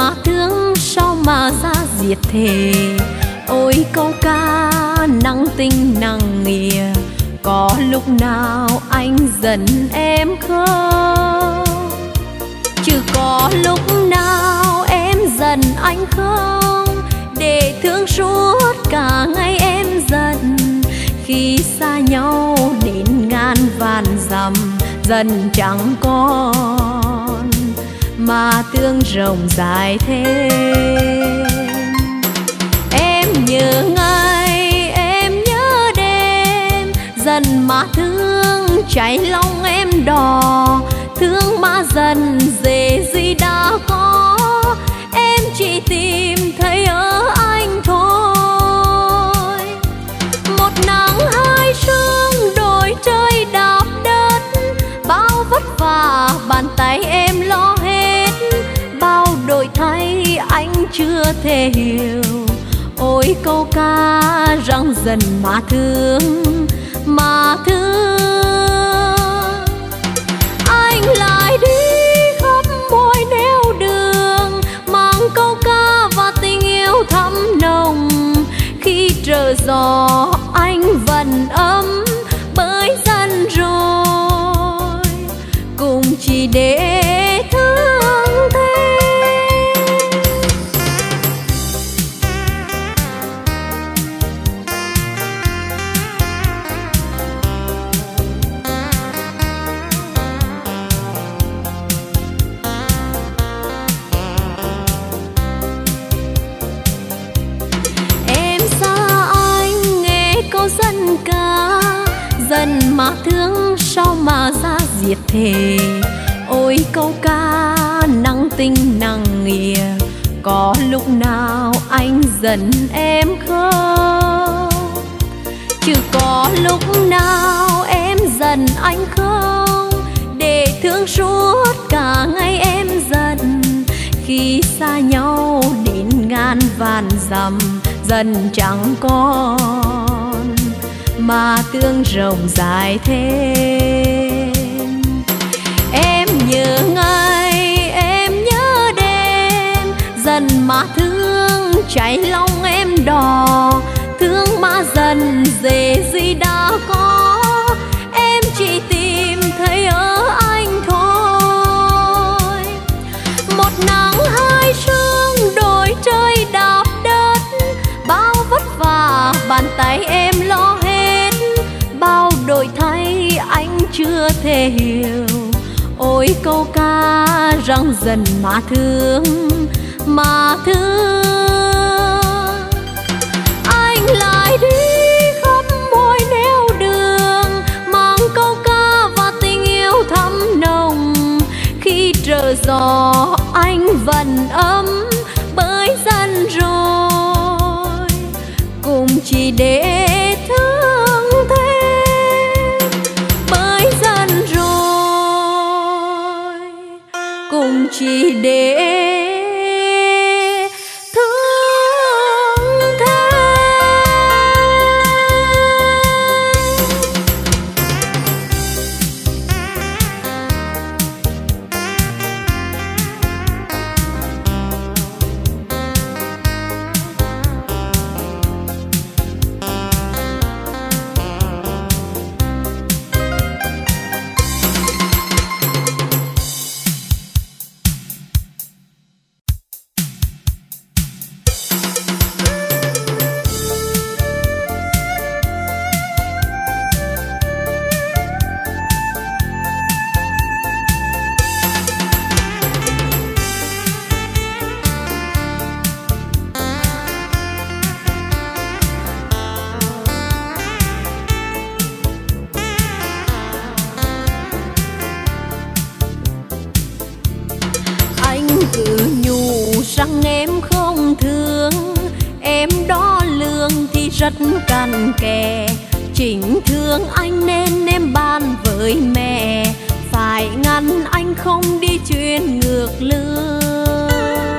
mà thương sao mà ra diệt thề. Ôi câu ca nặng tình nặng nghĩa, có lúc nào anh giận em không? Chứ có lúc nào em giận anh không? Để thương suốt cả ngày em giận, khi xa nhau đến ngàn vạn dặm dần chẳng còn mà thương rộng dài thêm. Em nhớ ngày em nhớ đêm, dần mà thương cháy lòng em đỏ. Thương mà dần dễ gì đã có, em chỉ tìm thấy ở anh thôi. Một nắng hai sương đổi trời đạp đất, bao vất vả bàn tay em lo hết. Bao đổi thay anh chưa thể hiểu, ôi câu ca rằng dần mà thương mà thương. Anh lại đi khắp mọi nẻo đường, mang câu ca và tình yêu thắm nồng. Khi trở gió anh vẫn ấm bởi dần rồi, cùng chỉ để thương thêm. Dân ca dần mà thương sao mà ra diệt thề. Ôi câu ca nặng tình nặng nghĩa, có lúc nào anh giận em không? Chứ có lúc nào em giận anh không? Để thương suốt cả ngày em giận, khi xa nhau đến ngàn vạn dặm dần chẳng còn mà thương rộng dài thêm. Em nhớ ngày em nhớ đêm, dần mà thương cháy lòng em đỏ. Thương mà dần dễ gì đã có, em chỉ tìm thấy ở anh thôi. Một nắng hai sương đổi trời đạp đất, bao vất vả bàn tay em lo hết. Bao đổi thay anh chưa thể hiểu, ôi câu ca rằng dần mà thương mà thương. Anh lại đi khắp mọi nẻo đường, mang câu ca và tình yêu thắm nồng. Khi trở gió anh vẫn ấm bởi dần rồi, cùng chỉ để thương thêm. Bởi dần rồi, cùng chỉ để rằng em không thương. Em đo lường thì rất cặn kẽ, chính thương anh nên em bàn với mẹ, phải ngăn anh không đi chuyến ngược lương.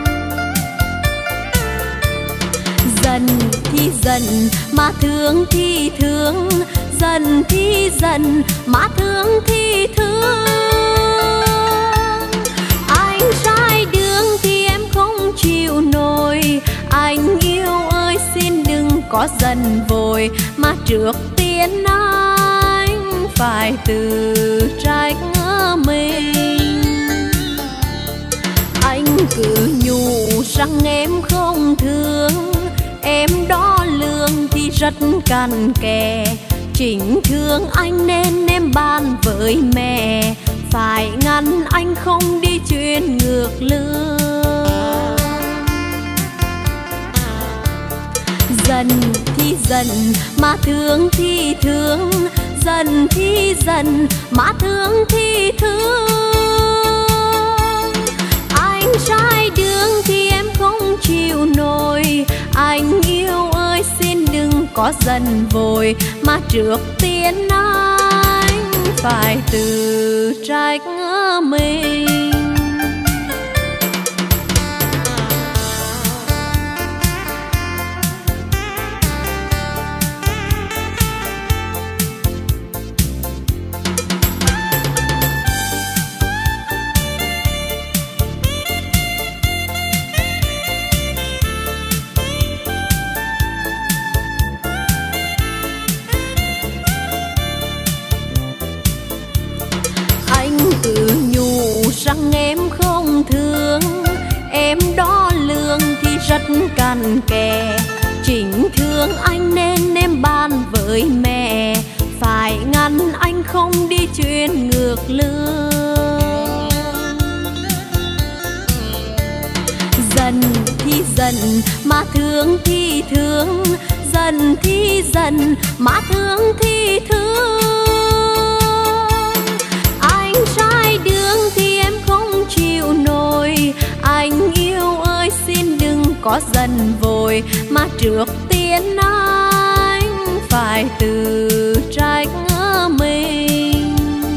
Dần thì dần mà thương thì thương, dần thì dần mà thương thì thương. Anh sai đường thì em không chịu nổi. Anh yêu ơi xin đừng có giận vội, mà trước tiên anh phải tự trách mình. Anh cứ nhủ rằng em không thương, em đo lường thì rất cặn kẽ. Chính thương anh nên em bàn với mẹ, phải ngăn anh không đi chuyện ngược lương. Giận thì giận mà thương thì thương, giận thì giận mà thương thì thương. Anh sai đường thì em không chịu nổi, anh yêu ơi xin đừng có giận vội, mà trước tiên anh phải tự trách mình. Rằng em không thương, em đo lường thì rất cặn kẽ. Chính thương anh nên em bàn với mẹ, phải ngăn anh không đi chuyện ngược lương. Giận thì giận mà thương thì thương, giận thì giận mà thương thì thương. Anh sai đường thì em không chịu nổi, anh yêu ơi xin đừng có giận vội, mà trước tiên anh phải tự trách mình.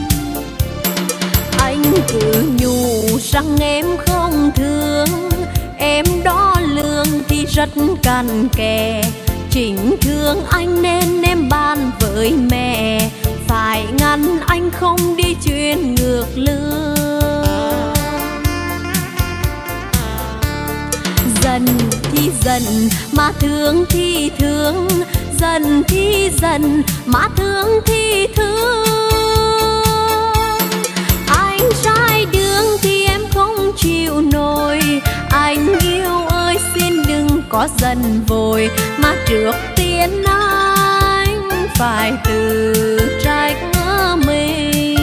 Anh cứ nhủ rằng em không thương, em đo lường thì rất cặn kẽ. Chính thương anh nên em bàn với mẹ, phải ngăn anh không đi chuyện ngược lương. Giận thì giận mà thương thì thương, giận thì giận mà thương thì thương. Anh sai đường thì em không chịu nổi, anh yêu ơi xin đừng có giận vội, mà trước tiên anh phải tự trách mình.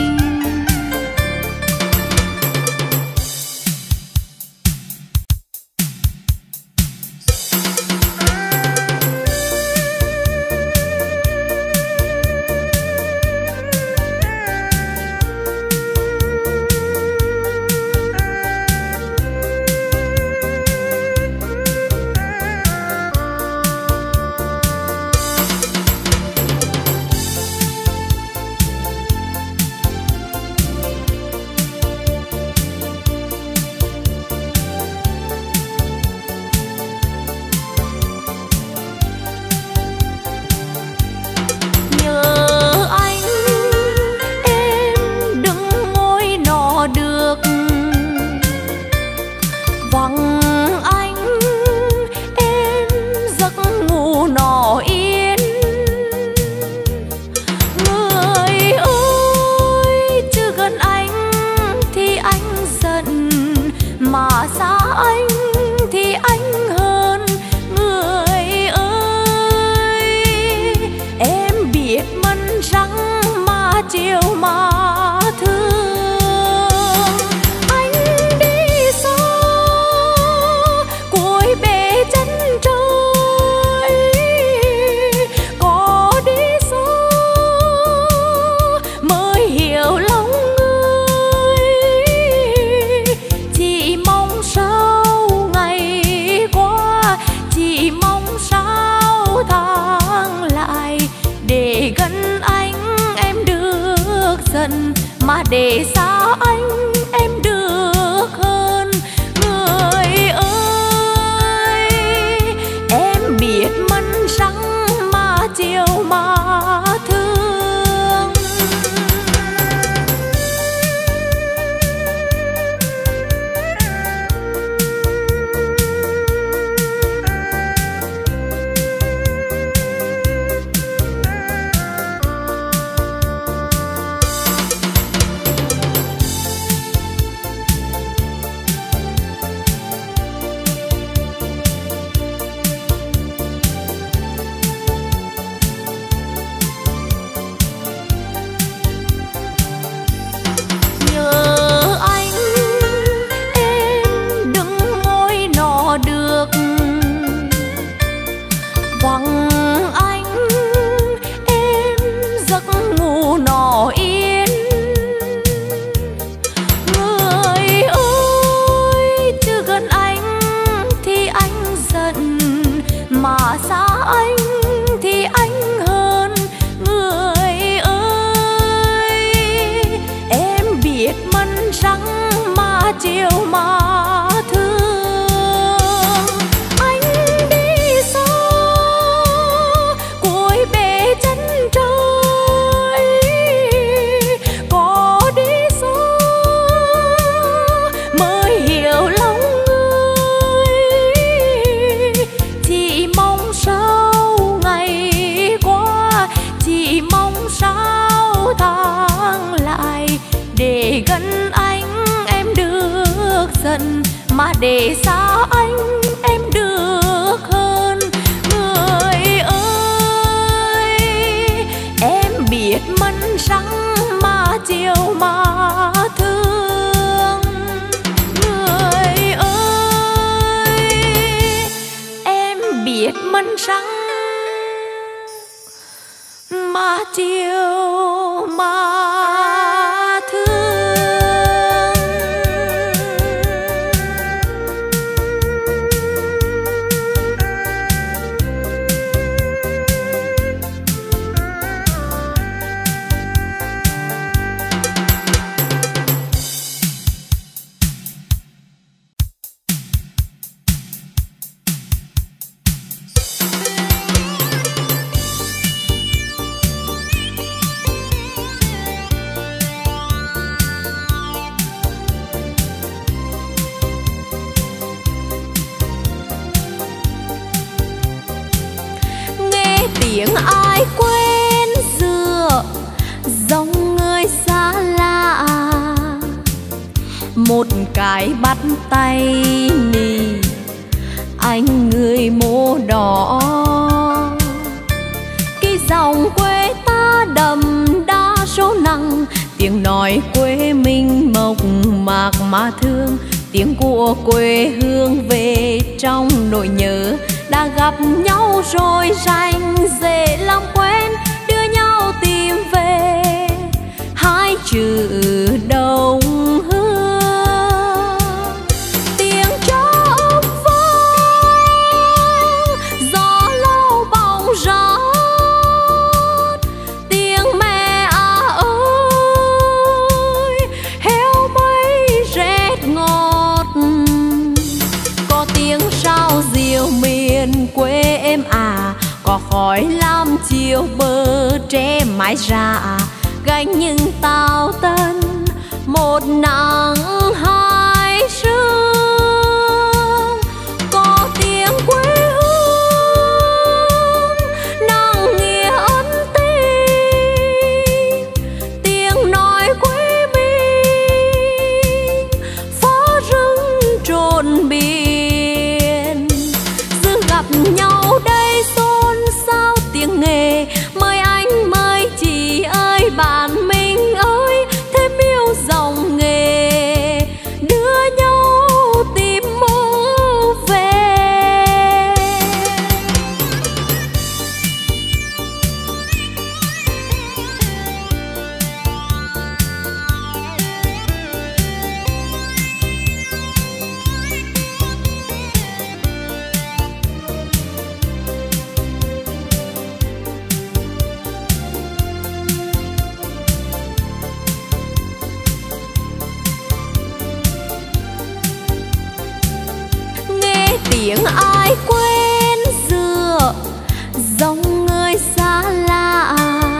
mà để xa anh em được hơn. Người ơi, em biết mân trắng mà chiều mà thương. chiều mà thương. Anh đi xa cuối bể chân trời, có đi xa mới hiểu lòng người. Chỉ mong sao ngày qua, chỉ mong sao tháng lại, để gần anh em được dần, mà để xa anh em được hơn. Người ơi, em biết mân sáng mà chiều mà thương. Người ơi, em biết mân sáng mà chiều mà tiếng ai quên dựa dòng người xa lạ. Một cái bắt tay nì anh người mô đỏ. Cái dòng quê ta đậm đa số nặng, tiếng nói quê mình mộc mạc mà thương. Tiếng của quê hương về trong nỗi nhớ, đã gặp nhau rồi rành dễ làm quen, đưa nhau tìm về hai chữ đồng hương. Tiếng trống vang gió lâu bóng rót, tiếng mẹ ơi heo mây rét ngọt. Có tiếng sao diều miền quê em à, có khói lam chiều bờ tre mái rạ. Gánh những tao tân một nắng hai sương. Có tiếng quê hương nặng nghĩa ân tình, tiếng nói quê mình phá rừng trộn biển. Giữa gặp nhau đây xôn xao tiếng nghề, mời anh mời chị ơi bạn mình ơi, thêm yêu dòng nghề đưa nhau tìm mơ về. Tiếng ai quên dựa dòng người xa lạ.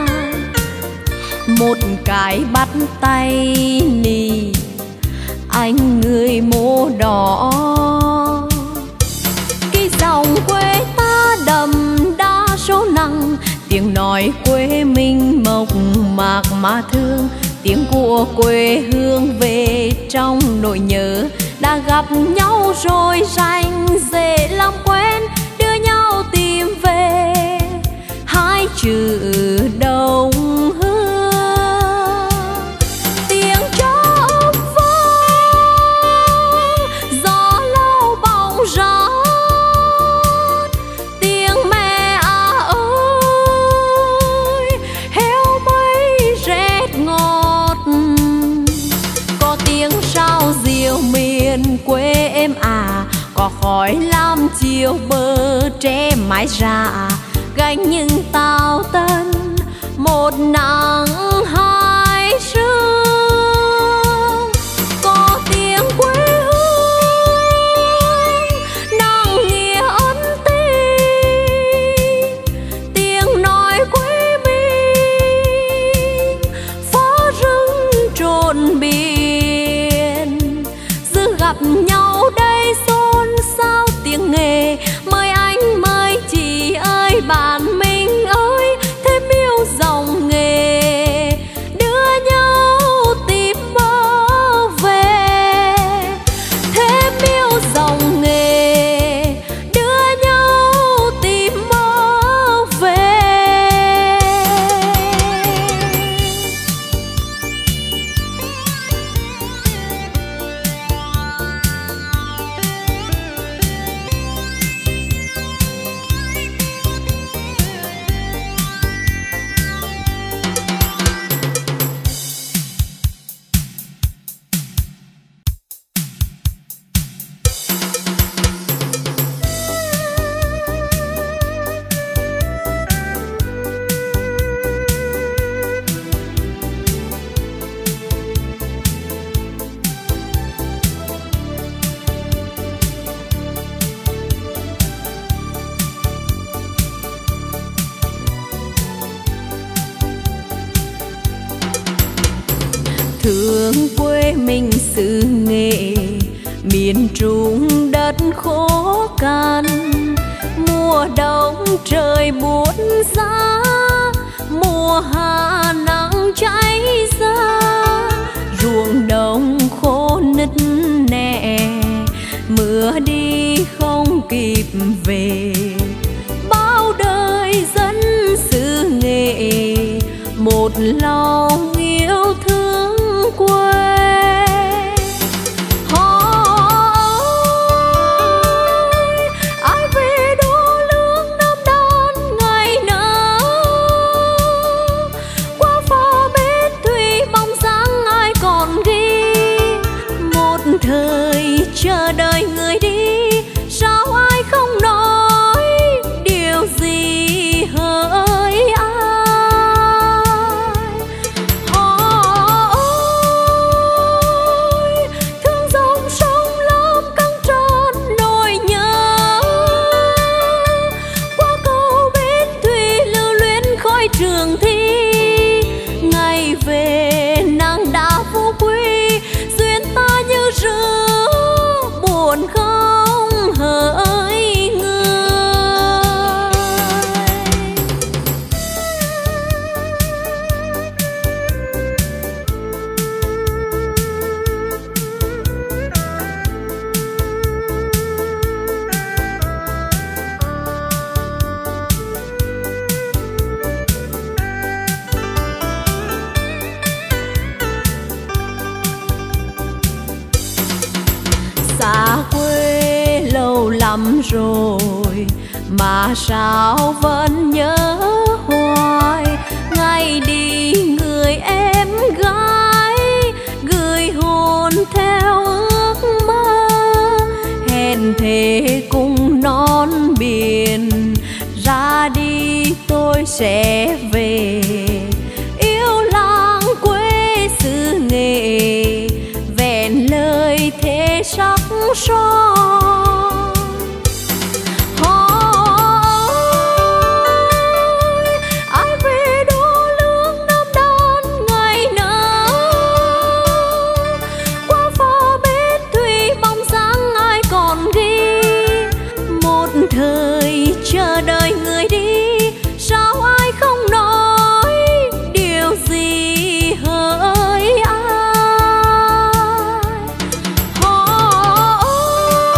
Một cái bắt tay nì anh người mô đỏ. Cái dòng quê ta đậm đa số nặng, tiếng nói quê mình mộc mạc mà thương. Tiếng của quê hương về trong nỗi nhớ, đã gặp nhau rồi rành dễ làm quen, đưa nhau tìm về hai chữ đồng hương. Tiếng trống vang gió lâu bóng rót, tiếng mẹ ơi heo mây rét ngọt. Có tiếng sao diều miền quê em à, có khói lam chiều bờ tre mái rạ. Gánh những tao tân một nắng hai sương. Có tiếng quê thương quê mình xứ Nghệ, miền Trung đất khô cằn. Mùa đông trời buốt giá, mùa hạ nắng cháy ra, ruộng đồng khô nứt nẻ, mưa đi không kịp về. Bao đời dân xứ Nghệ một lòng yêu thương quê. Ai về đô lương Nam Đan ngày nào, qua phò bến thủy bóng dáng ai còn ghi. Một thời chờ đợi người đi, sao ai không nói điều gì hỡi ai. Họ ơi, thương dòng sông Lam căng tràn nỗi nhớ, qua cầu bến thủy lưu luyến khói trường thi. Ngày về nàng đã phú quý, duyên ta như rứa buồn không hỡi người. Xa quê lâu lắm rồi mà sao vẫn nhớ hoài. Ngày đi người em gái gửi hồn theo ước mơ, hẹn thề cùng non biển ra đi tôi sẽ về. Yêu làng quê xứ Nghệ vẹn lời thế sắc son. Hỏi ai về đô lương Nam Đan ngày nào, qua phò bến thủy bóng dáng ai còn ghi. Một thời chờ đợi người đi, sao ai không nói điều gì hỡi ai. Họ ơi,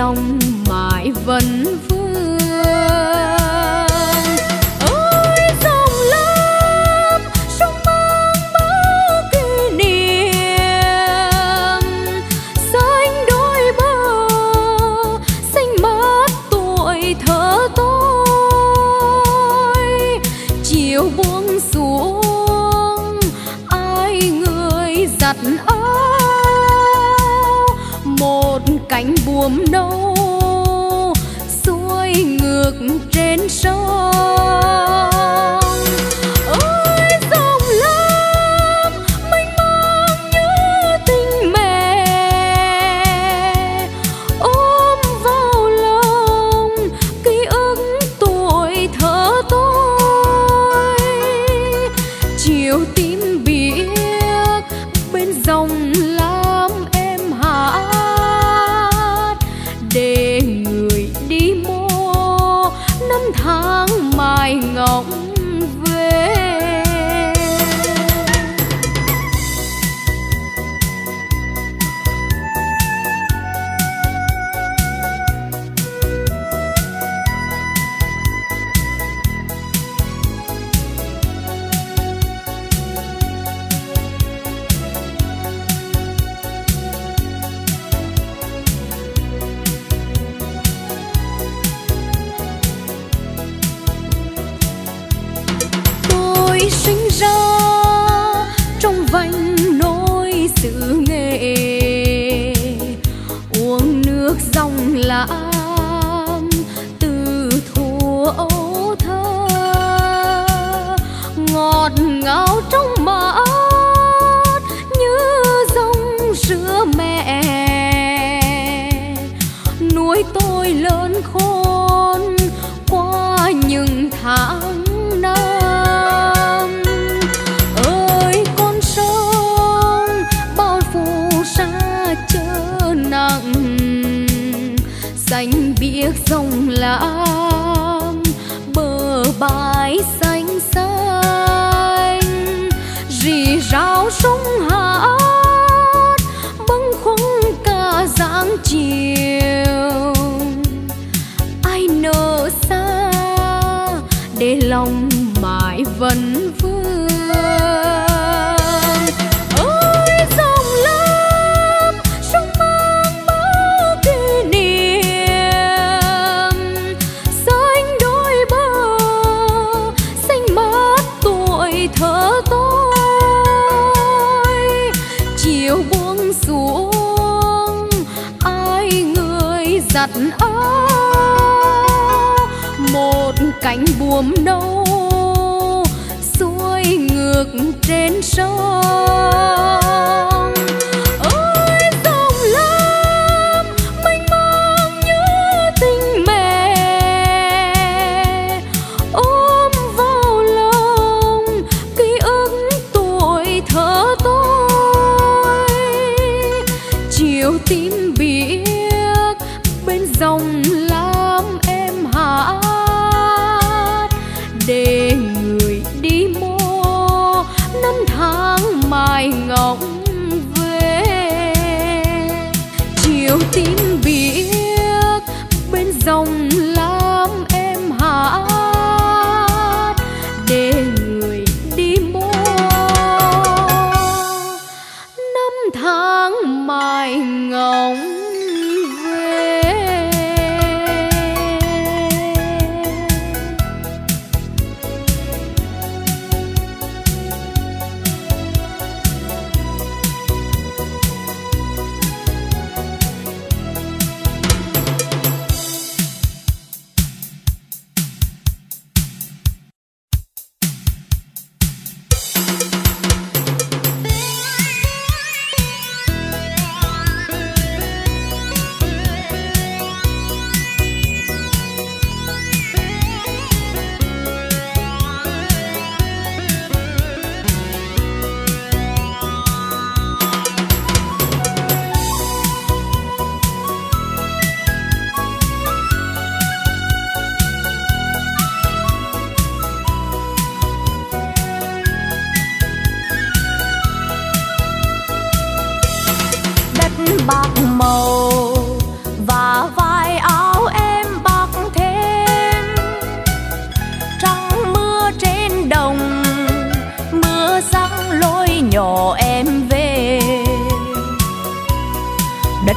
lòng mãi vẫn vương. Ôi dòng lam sông mang bao kỷ niệm, xanh đôi bờ xanh mát tuổi thơ tôi. Chiều buông xuống ai người giặt áo, một cánh buồm nâu xuôi ngược trên sông. Ôi dòng lam mênh mang như tình mẹ, ôm vào lòng ký ức tuổi thơ tôi. Chiều tím biếc bên dòng lam em hát, để người đi mua năm tháng mai ngóng về. Sinh ra trong vành nôi xứ Nghệ, uống nước dòng lam từ thuở ấu thơ. Ngọt ngào trong mát như dòng sữa mẹ, nuôi tôi lớn khôn qua những tháng năm. Ơi con sông bao phù sa chớ nặng, xanh biếc dòng lam bờ bãi xanh xanh. Rì rào sông hát bâng khuâng cả dáng chiều, ai nỡ xa để lòng mãi vẫn vương. Ôi dòng lam sông mang bao kỷ niệm, xanh đôi bờ xanh mát tuổi thơ tôi. Chiều buông xuống ai người giặt áo, một cánh buồm nâu xuôi ngược trên sông. Ôi dòng lam mênh mang như tình mẹ, ôm vào lòng ký ức tuổi thơ tôi. Chiều tím biếc bên dòng lam em hát, để người đi mua năm tháng mai ngóng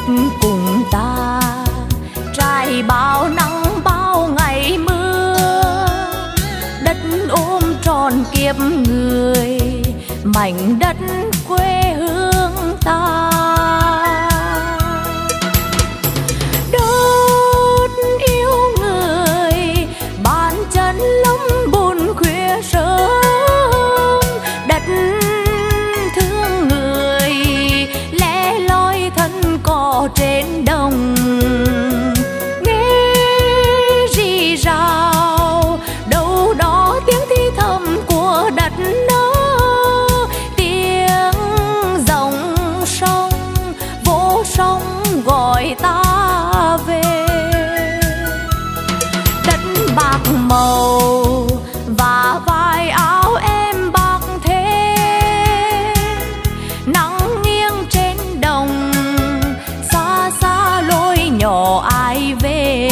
cùng ta trải bao nắng bao ngày mưa, đất ôm tròn kiếp người mảnh đất quê hương ta. Đất yêu người bàn chân lắm buồn khuya sớm, đất thương người lẻ loi thân cỏ trên đồng. Nghe rì rào đâu đó tiếng thì thầm của đất đó, tiếng dòng sông vô sông gọi ta về. Đất bạc màu và vai áo em bạc thế, nắng nghiêng trên đồng xa xa lối nhỏ ai về.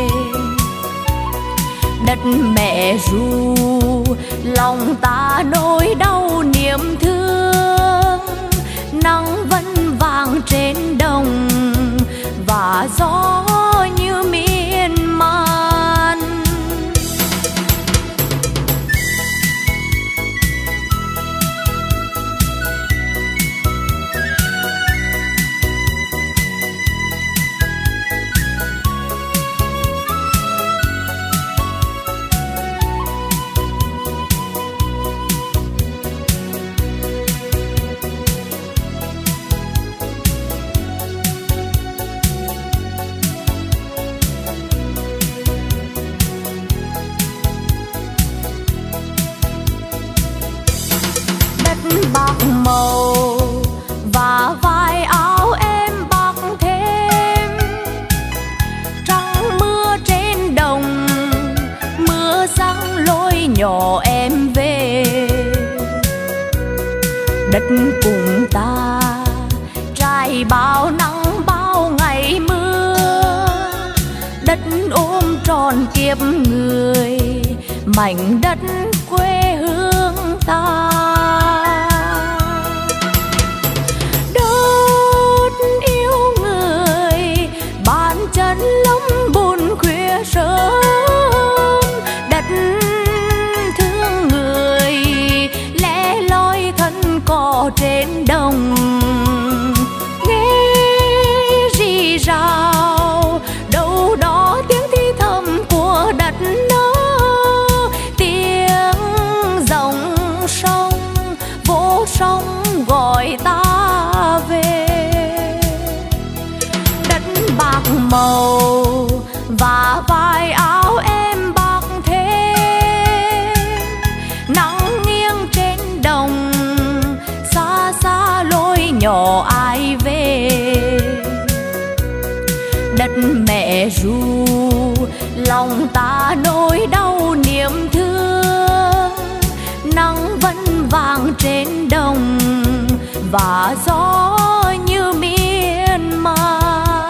Đất mẹ ru lòng ta nỗi đau niềm thương, nắng vẫn vàng trên đồng và gió như miên man. Bạc màu và vai áo em bạc thêm, trăng mưa trên đồng mưa răng lối nhỏ em về. Đất cùng ta trải bao nắng bao ngày mưa, đất ôm tròn kiếp người mảnh đất quê hương ta. Chân lắm buồn khuya sớm, đất thương người lẻ loi thân cỏ trên đồng. Nghe rì rào đâu đó tiếng thì thầm của đất đó, tiếng dòng sông vô sông gọi ta về. Bạc màu và vai áo em bạc thế, nắng nghiêng trên đồng xa xa lối nhỏ ai về. Đất mẹ ru lòng ta nỗi đau niềm thương, nắng vẫn vàng trên đồng và gió như miên man.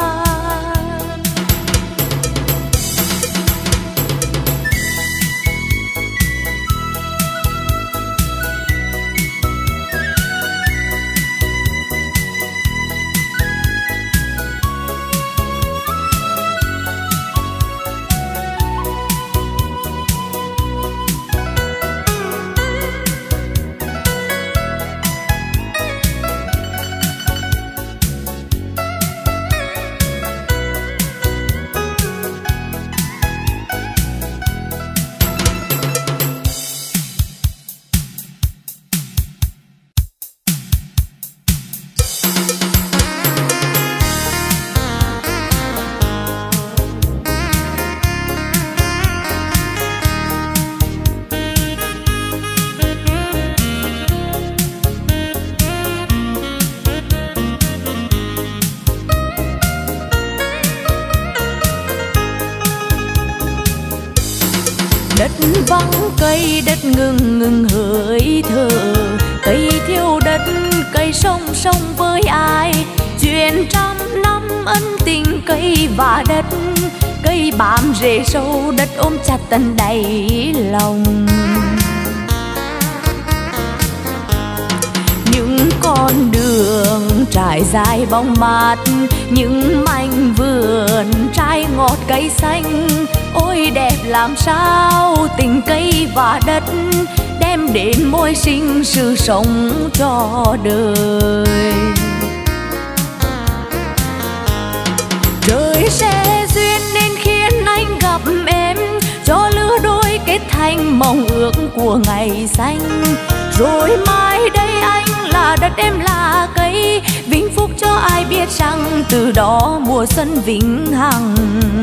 Đất vắng cây, đất ngừng ngừng hơi thở, cây thiêu đất, cây song song với ai. Chuyện trăm năm ân tình cây và đất, cây bám rễ sâu, đất ôm chặt tận đáy lòng. Những con đường trải dài bóng mát, những mảnh vườn trái ngọt cây xanh. Ôi đẹp làm sao tình cây và đất, đem đến môi sinh sự sống cho đời. Trời sẽ duyên nên khiến anh gặp em, cho lứa đôi kết thành mong ước của ngày xanh. Rồi mai đây anh là đất, em là cây, vĩnh phúc cho ai biết rằng từ đó mùa xuân vĩnh hằng.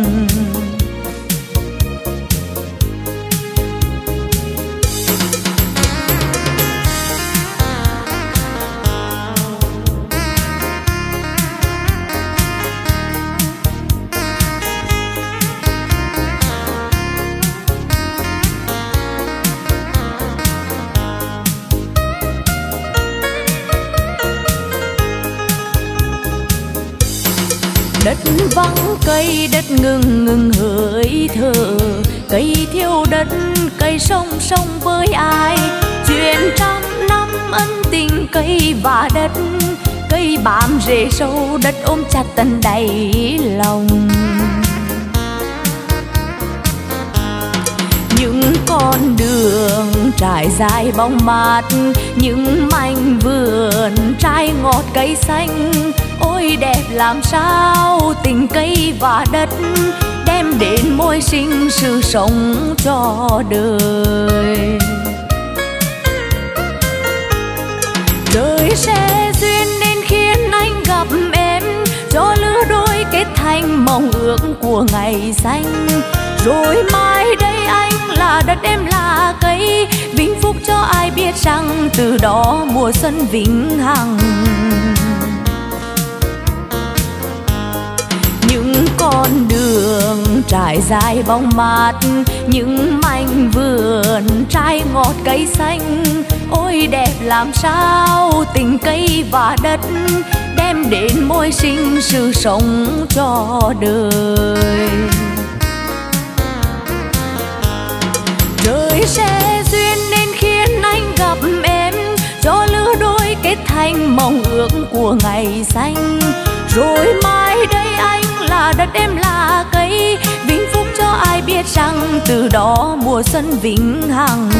Đất vắng cây, đất ngừng ngừng hơi thở, cây thiêu đất, cây song song với ai. Chuyện trăm năm ân tình cây và đất, cây bám rễ sâu, đất ôm chặt tận đáy lòng. Những con đường trải dài bóng mát, những mảnh vườn trái ngọt cây xanh. Ôi đẹp làm sao tình cây và đất, đem đến môi sinh sự sống cho đời. Trời sẽ duyên nên khiến anh gặp em, cho lứa đôi kết thành mong ước của ngày xanh. Rồi mai đây anh là đất, em là cây, vĩnh phúc cho ai biết rằng từ đó mùa xuân vĩnh hằng. Những con đường trải dài bóng mát, những mảnh vườn trái ngọt cây xanh. Ôi đẹp làm sao tình cây và đất, đem đến môi sinh sự sống cho đời. Trời sẽ duyên nên khiến anh gặp em, cho lứa đôi kết thành mong ước của ngày xanh. Rồi mai đây anh là đất, em là cây, vĩnh phúc cho ai biết rằng từ đó mùa xuân vĩnh hằng.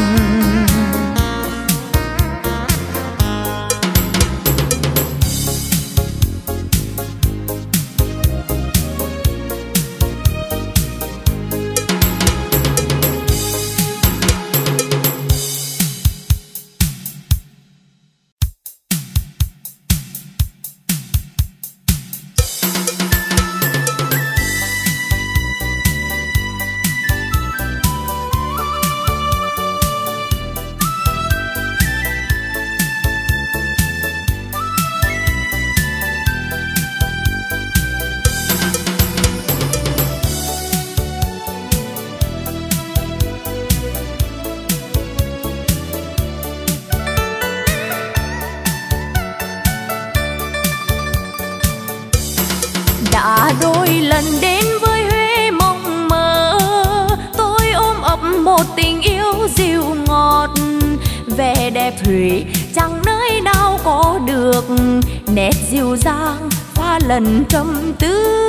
Đã đôi lần đến với Huế mộng mơ, tôi ôm ấp một tình yêu dịu ngọt. Vẻ đẹp Huế chẳng nơi nào có được, nét dịu dàng pha lần trầm tư.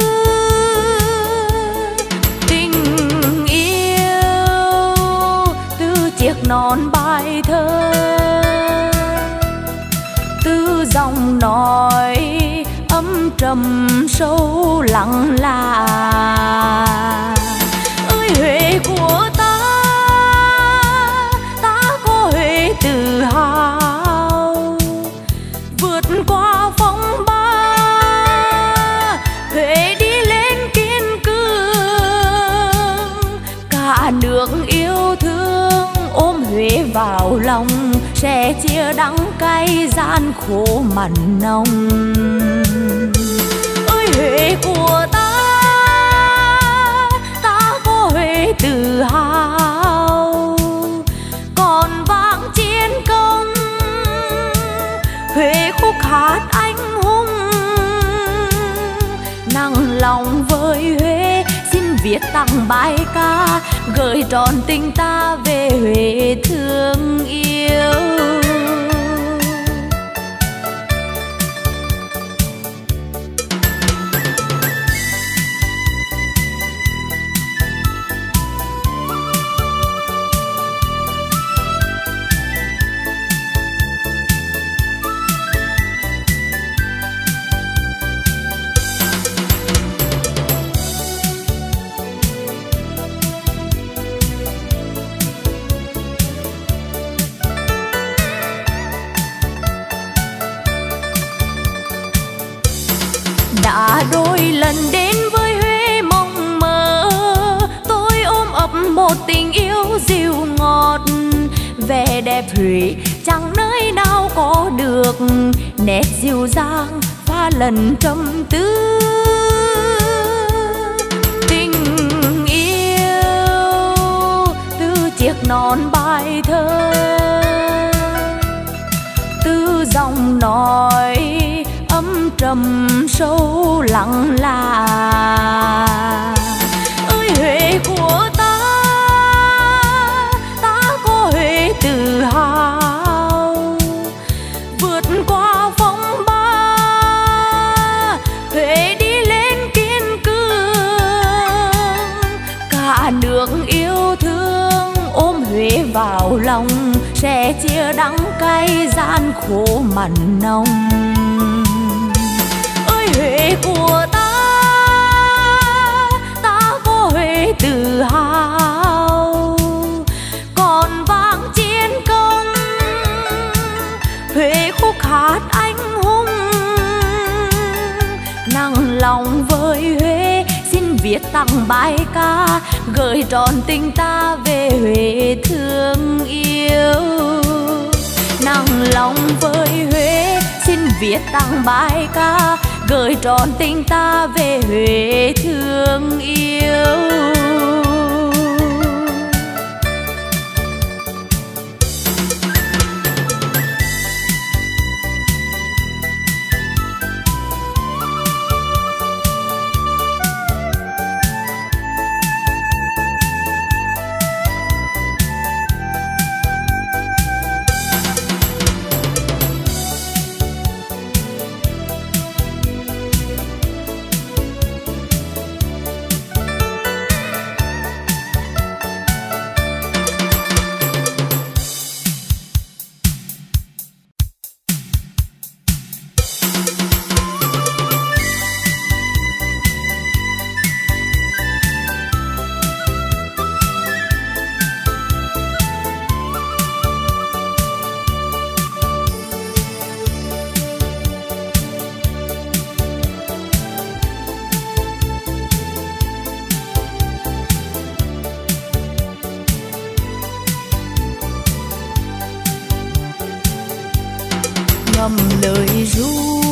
Tình yêu từ chiếc non bài thơ, từ dòng nói âm trầm sâu lặng lạ. Ơi Huế của ta, ta có Huế tự hào. Vượt qua phong ba, Huế đi lên kiên cường. Cả nước yêu thương ôm Huế vào lòng, sẽ chia đắng cay gian khổ mặn nồng. Ơi Huế của ta, ta có Huế tự hào. Còn vang chiến công, Huế khúc hát anh hùng. Nặng lòng với Huế xin viết tặng bài ca, gửi trọn tình ta về Huế thương yêu. một tình yêu dịu ngọt. Vẻ đẹp Huế chẳng nơi nào có được, nét dịu dàng pha lần trầm tư. Tình yêu từ chiếc non bài thơ, từ dòng nói âm trầm sâu lặng lạ. Ơi Huế của ta, ta có Huế tự hào. Vượt qua phong ba, Huế đi lên kiên cường. Cả nước yêu thương ôm Huế vào lòng, sẽ chia đắng cay gian khổ mặn nồng. Ơi Huế của ta, ta có Huế tự hào. Còn vang chiến công, Huế khúc hát anh hùng. Nặng lòng với Huế xin viết tặng bài ca, gửi trọn tình ta về Huế thương yêu. Nặng lòng với Huế xin viết tặng bài ca, gửi trọn tình ta về Huế thương yêu. Ngầm lời ru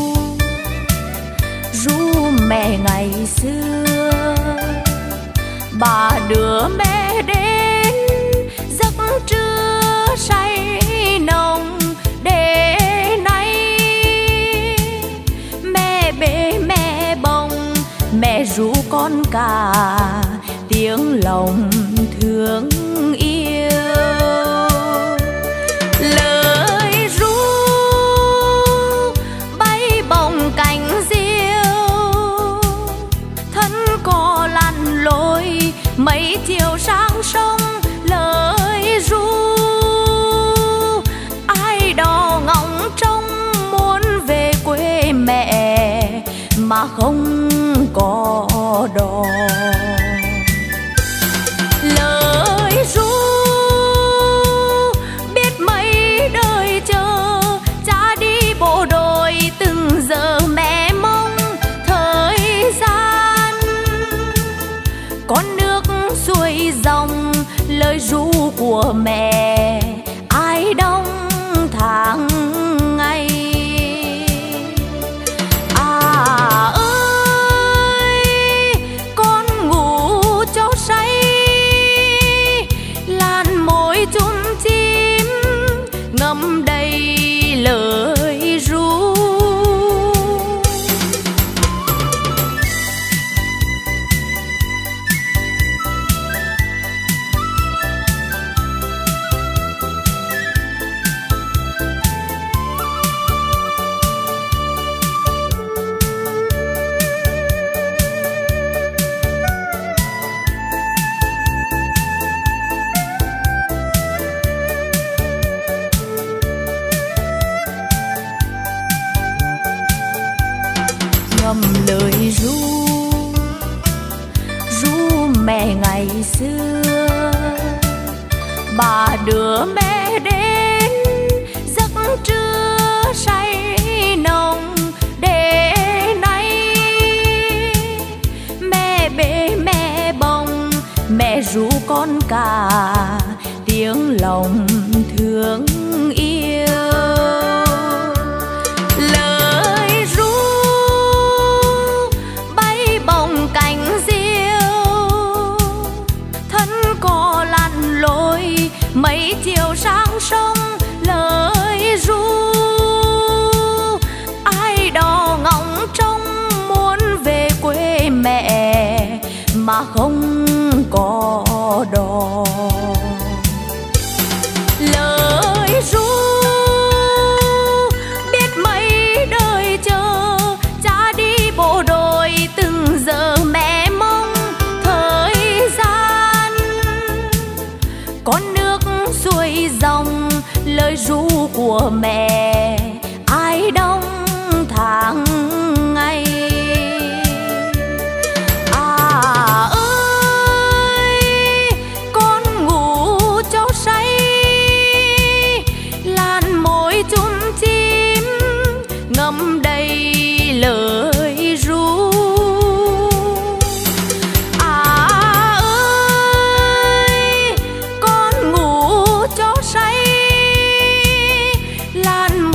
mẹ ngày xưa, bà đưa mẹ đến giấc trưa say nồng. Để nay mẹ bế mẹ bồng, mẹ ru con cả tiếng lòng thương yêu. Lời ru bay bồng cánh diêu, thân cò lặn lội mấy chiều sang sông. Lời ru ai đó ngóng trông, muốn về quê mẹ mà không có đò. Lời ru biết mấy đời chờ, cha đi bộ đội từng giờ mẹ mong thời gian. Con nước xuôi dòng, lời ru của mẹ ai đong tháng ngày. Ơi con ngủ cho say, làn môi chum chim ngậm đầy lời ru. Ngầm lời ru mẹ ngày xưa, bà đưa mẹ đến giấc trưa say nồng. Để nay mẹ bế mẹ bồng, mẹ ru con con cả tiếng lòng thương yêu. Lời ru bay bồng cánh diêu, thân cò lặn lội mấy chiều sang sông. Lời ru ai đò ngóng trông muốn về quê mẹ mà không có đò. Lời ru biết mấy đời chờ cha đi bộ đội từng giờ mẹ mong thời gian. Con nước xuôi dòng lời ru của mẹ ai đông tháng ngày. Ngâm đầy lời ru. Ơi con ngủ cho say, làn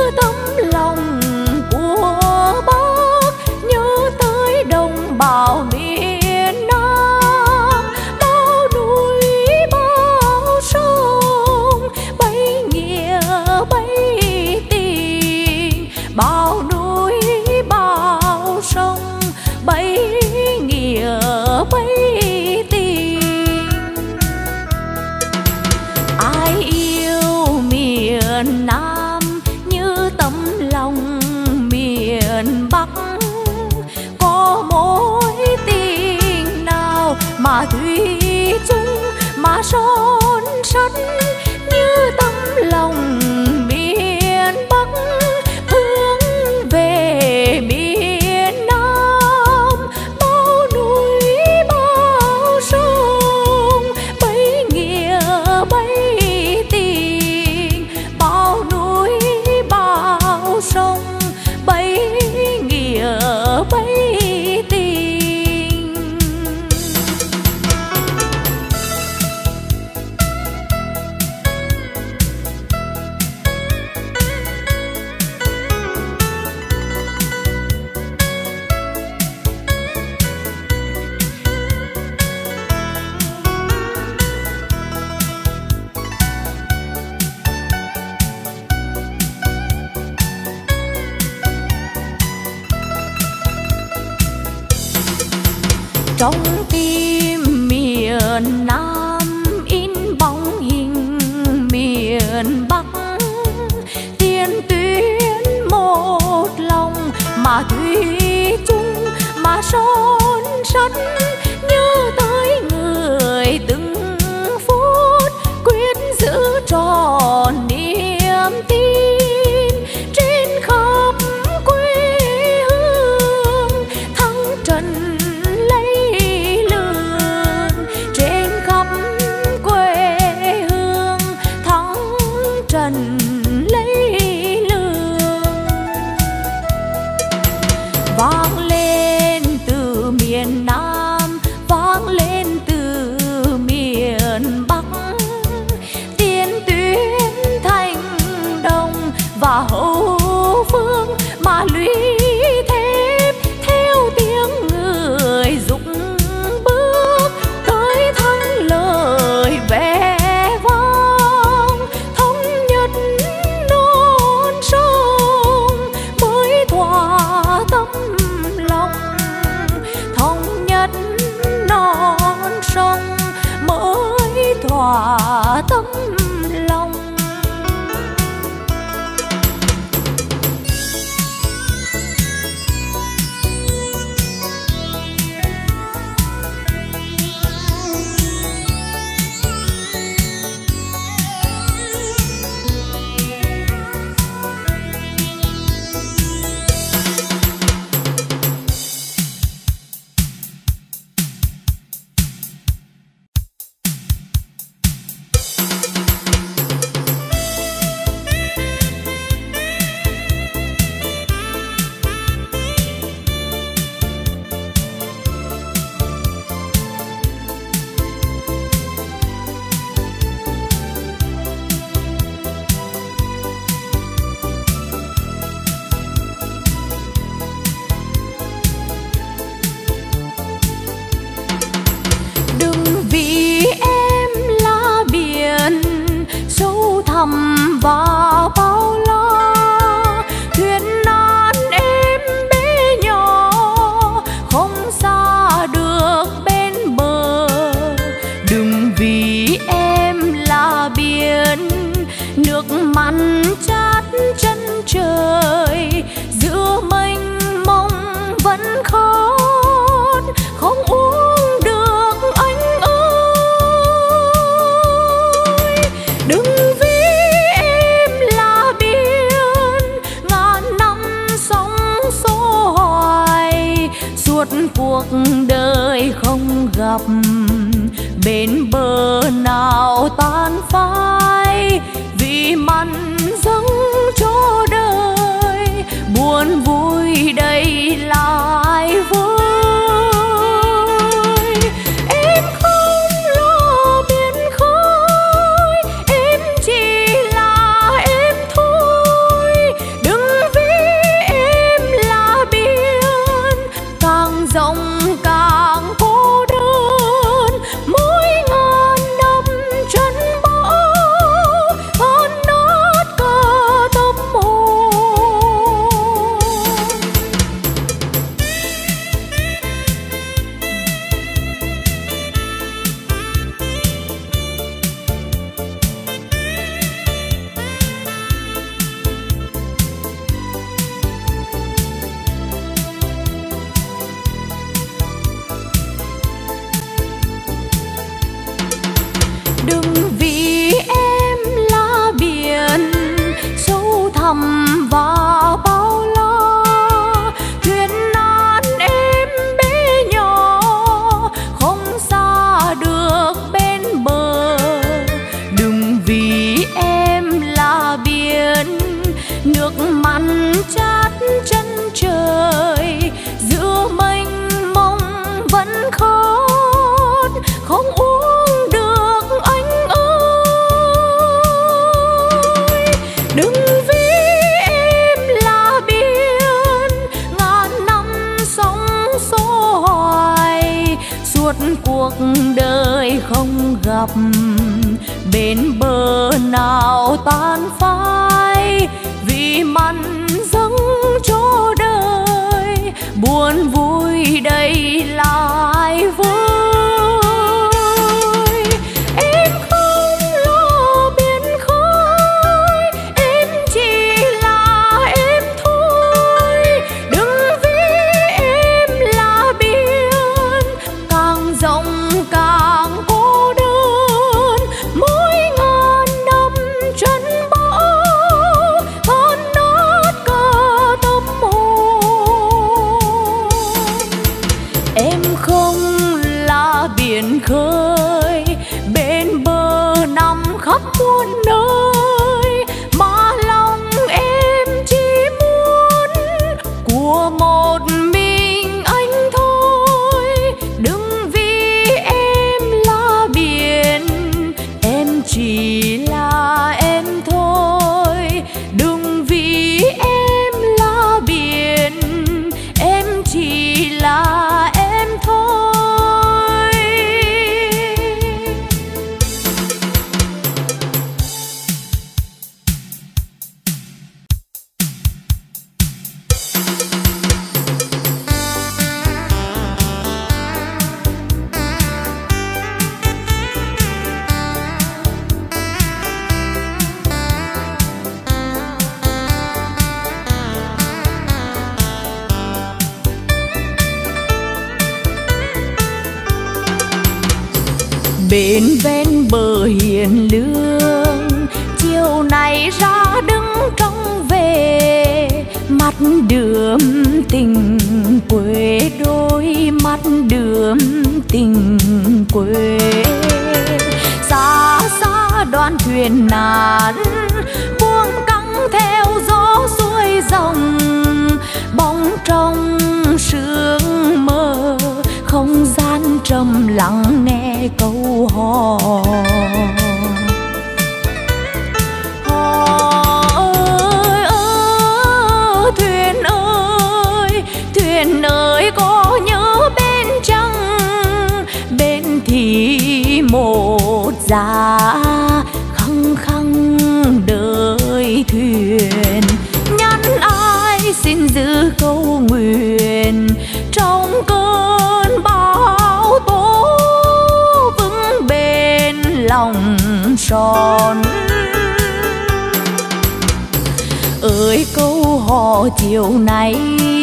tấm lòng của Bác, nhớ tới đồng bào miền Nam. Bao núi bao sông bấy nghĩa bấy tình, bao núi bao sông bấy nghĩa bấy tình. Ai yêu miền Nam như tấm lòng miền Bắc, có mối tình nào mà thủy chung mà son sắt như tấm lòng miền Bắc hướng về miền Nam. Bao núi bao sông bấy nghĩa bấy tình, bao núi bao sông bấy nghĩa bấy tình. Trong tim miền Nam in bóng hình miền Bắc, tiền tuyến một lòng mà thủy chung mà son sắt. Nhớ tới người từng phút quyết giữ tròn niềm tin trên khắp quê hương. Thắng trận lấy lường trên khắp quê hương, thắng trận lấy lường. Vang lên từ miền Nam, vang lên từ miền Bắc, tiền tuyến thành đồng và hậu phương mà lũy thép theo tiếng người dục bước tới thắng lợi vẻ vang. Thống nhất non sông mới thỏa tấm lòng, thống nhất non sông mới thỏa tấm lòng. Và bao la thuyền nan êm bé nhỏ không xa được bên bờ. Đừng vì em là biển nước mặn chát chân trời, giữa mênh mông vẫn khót không uống được anh ơi. Đừng vì suốt cuộc đời không gặp bên bờ nào tan phai, vì mặn dâng cho đời buồn vui đầy lại vơi. Em không lo biển khơi, em chỉ là em thôi. dặm và bao la, thuyền nan êm bé nhỏ không xa được bên bờ. Đừng vì em là biển nước mặn chát chân trời, giữa mênh mông vẫn khát không uống được anh ơi. Đừng vì em là biển ngàn năm sóng xô hoài, suốt cuộc đời không gặp bên bờ nào tan phai. Vì mặn dâng cho đời buồn vui đây lại vơi. Em không lo biển khơi, em chỉ là em thôi. Đừng vì em là biển càng rộng càng cô đơn, mỗi ngàn năm chân bão tan nát cả tâm hồn. Em không là biển khơi bên bờ nằm khắp muôn nơi, mà lòng em chỉ muốn của một mình anh thôi. Đừng vì em là biển, em chỉ là em thôi. Đừng vì em là biển, em chỉ là em thôi. Bên ven bờ hiền lương chiều nay ra đứng trông về, mắt đượm tình quê, đôi mắt đượm tình quê. Xa xa đoàn thuyền nàn buông căng theo gió xuôi dòng, bóng trong sương mơ không gian trầm lặng nghe câu hò. Thuyền ơi có nhớ bên trăng, bên thì một giá khăng khăng đợi thuyền. Nhắn ai xin giữ câu nguyện trong cơn bão tố, vững bên lòng son. Ơi câu hò chiều nay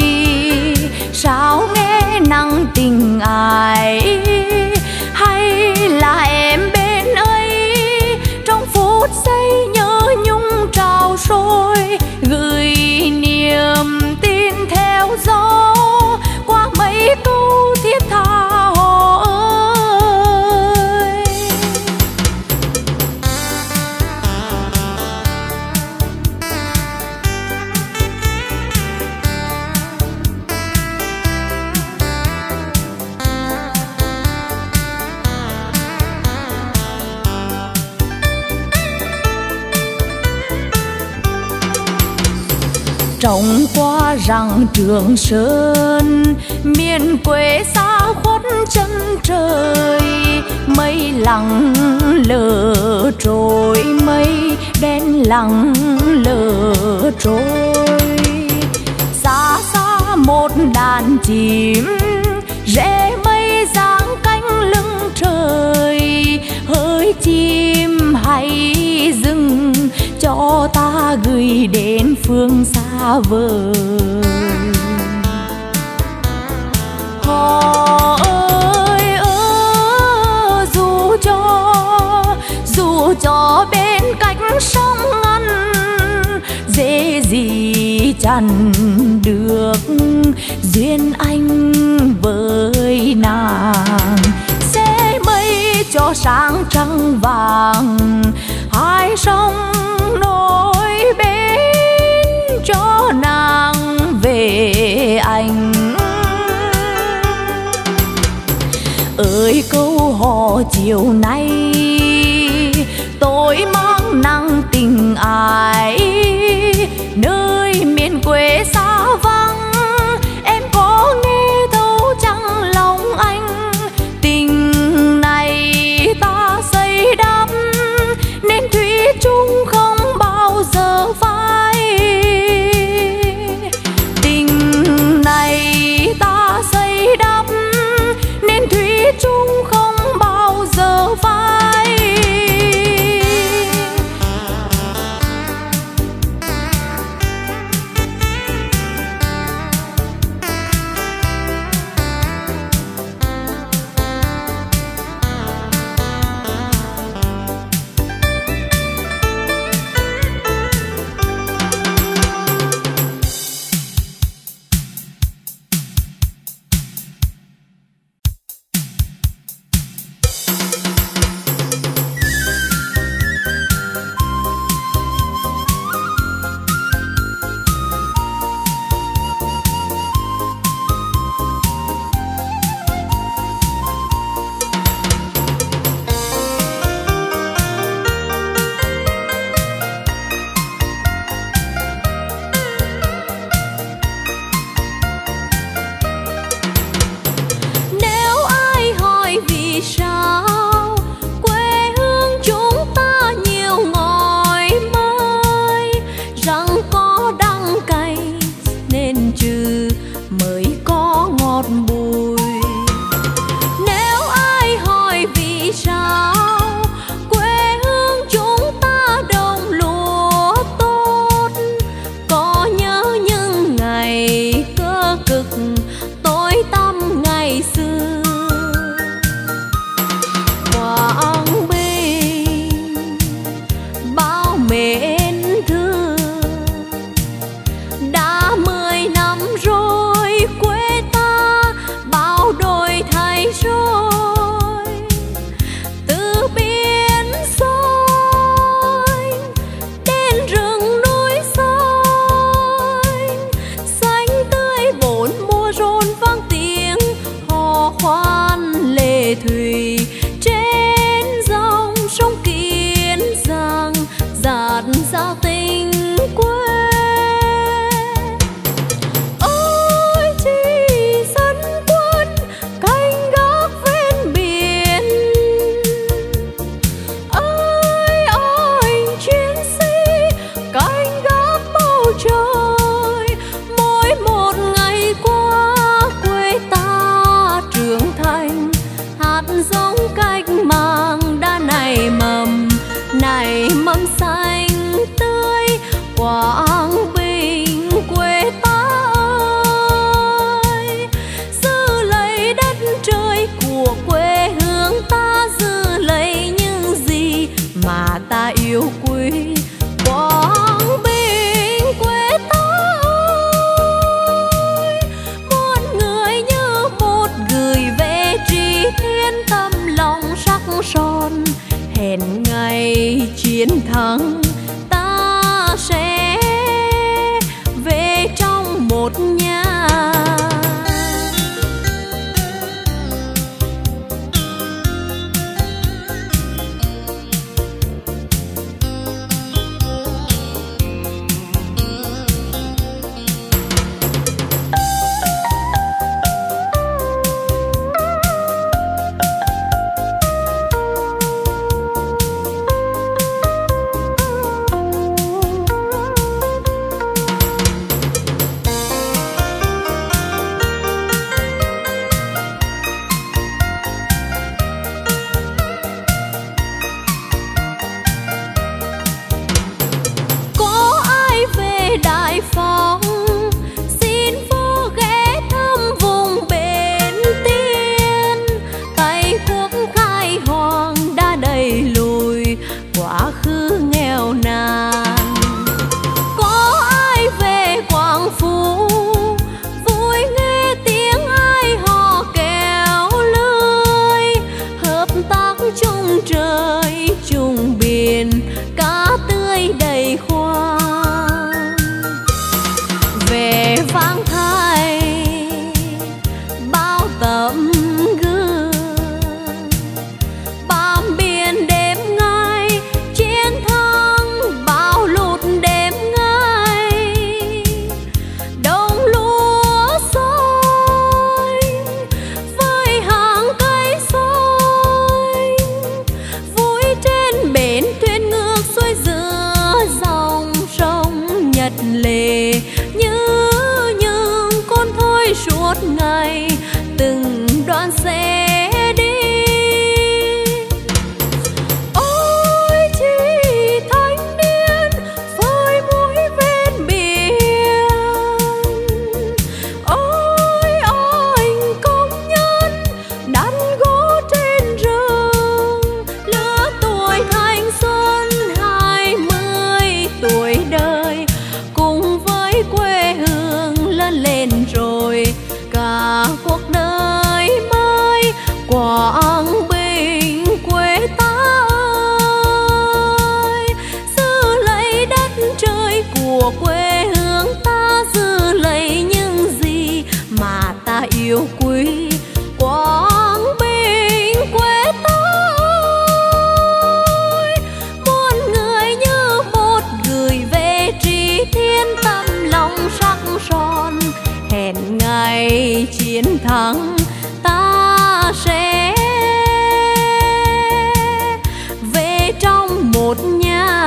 sao nghe nặng tình ai, hay là em bên ấy trong phút giây nhớ nhung trào sôi, gửi niềm tin theo gió qua mấy câu thiết tha hò ơi. Trông qua rằng Trường Sơn miền quê xa khuất chân trời, mây lặng lờ trôi, mây đen lặng lờ trôi. Xa xa một đàn chim rẽ mây giang cánh lưng trời, hỡi chim hãy dừng cho ta gửi đến phương xa vời. Hò ơi dù cho bên cạnh sông ngăn, dễ gì chẳng được duyên anh với nàng. Sẽ mây cho sáng trăng vàng, hai sông nối bến cho nàng về anh. Ơi câu hò chiều nay tôi mang nắng tình ái, nơi miền quê xa vắng em có nghe thấu chẳng lòng anh. Tình này ta xây đắp nên thủy chung không bao giờ phai. Tình này ta xây đắp nên thủy chung không bao giờ phai. chiến thắng ta sẽ về trong một nhà. lệ, như những con thoi suốt ngày từng đoạn xe đi. Ôi chị thanh niên phơi muối ven biển, ôi anh công nhân đan gỗ trên rừng, lứa tuổi thanh xuân 20 tuổi đời cùng với quê hương lớn lên rồi cả cuộc đời mới. Quảng Bình quê ta ơi, giữ lấy đất trời của quê hương ta, giữ lấy những gì mà ta yêu quý. Quảng Bình quê ta ơi, muôn người như một gửi về tri thiên, tâm lòng sắc son hẹn ngày chiến thắng ta sẽ về trong một nhà.